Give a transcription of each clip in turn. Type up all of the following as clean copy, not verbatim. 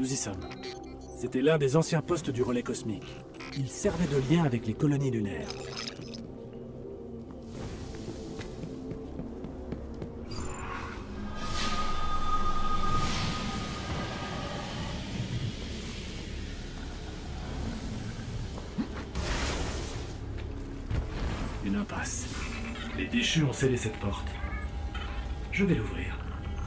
nous y sommes. C'était l'un des anciens postes du relais cosmique. Il servait de lien avec les colonies lunaires. Une impasse. Les déchus ont scellé cette porte. Je vais l'ouvrir.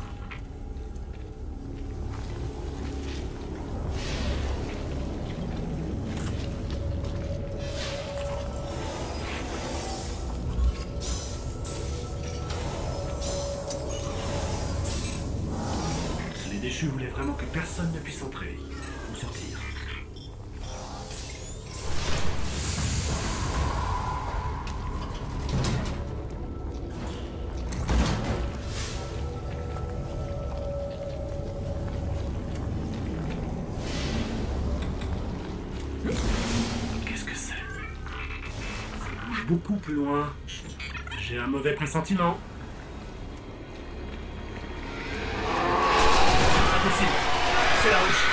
Les déchus voulaient vraiment que personne ne puisse entrer ou sortir. Qu'est-ce que c'est? Ça bouge beaucoup plus loin. J'ai un mauvais pressentiment. Impossible. C'est la ruche.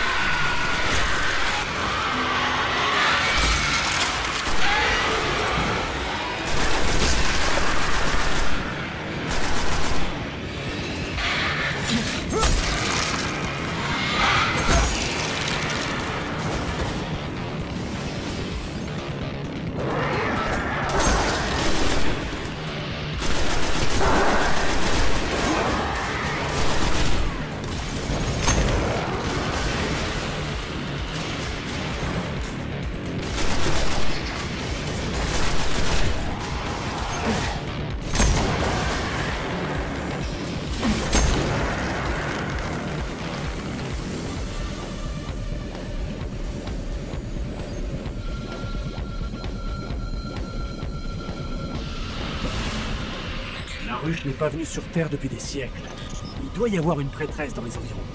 La ruche n'est pas venue sur Terre depuis des siècles. Il doit y avoir une prêtresse dans les environs.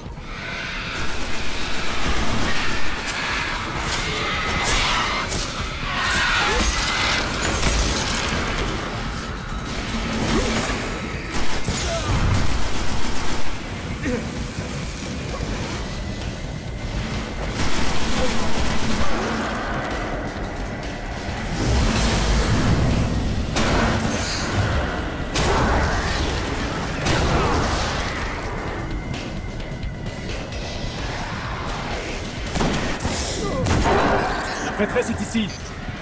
La prêtresse est ici.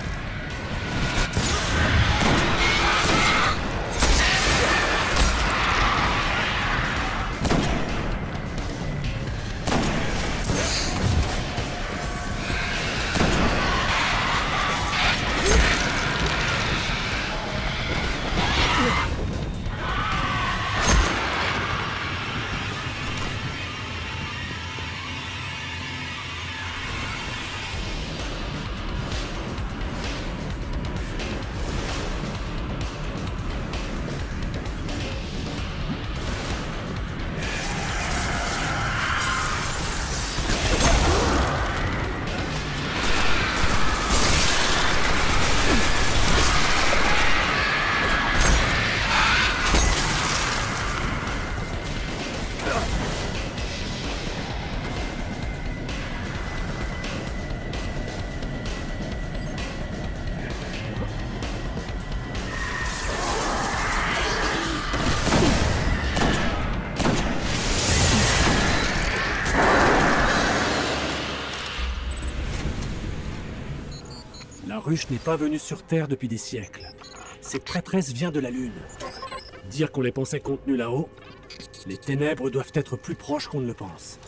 La ruche n'est pas venue sur Terre depuis des siècles. Cette prêtresse vient de la Lune. Dire qu'on les pensait contenus là-haut, les ténèbres doivent être plus proches qu'on ne le pense.